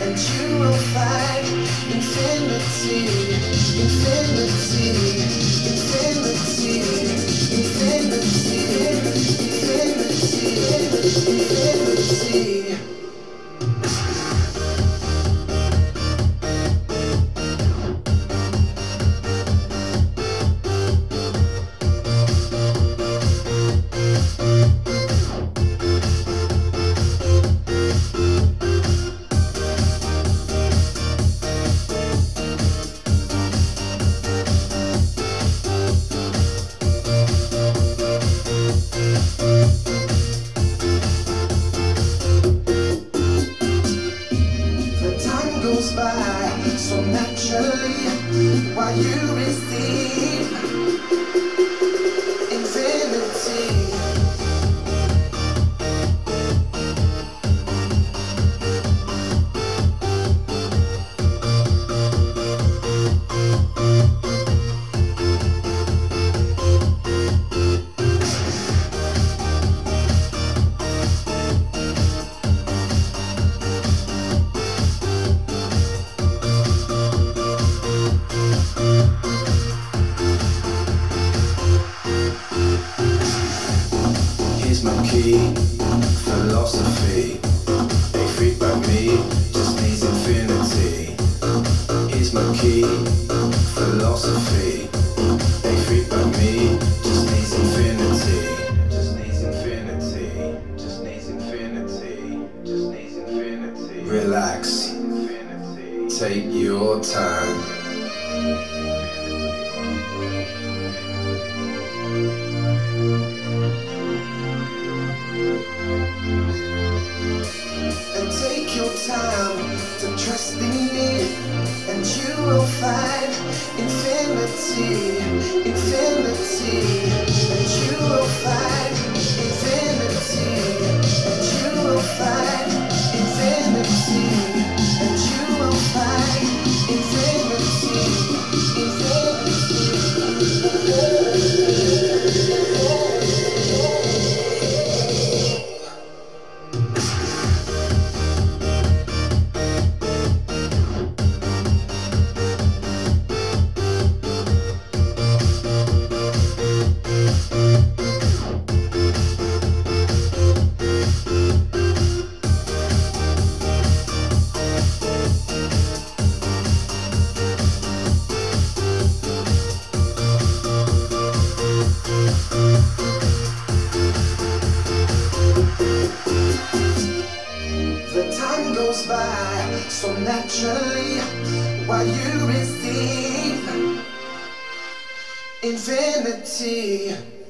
and you will find infinity, infinity, infinity, infinity, infinity, infinity. Goes by so naturally while you receive infinity. Here's my key, philosophy. A freak by me just needs infinity. Here's my key, philosophy. A freak by me just needs infinity. Just needs infinity. Just needs infinity. Just needs infinity. Relax. Take your time. And take your time to trust in me, and you will find infinity, infinity, and you will find infinity, and you will find infinity, and you will find infinity, goes by so naturally while you receive infinity.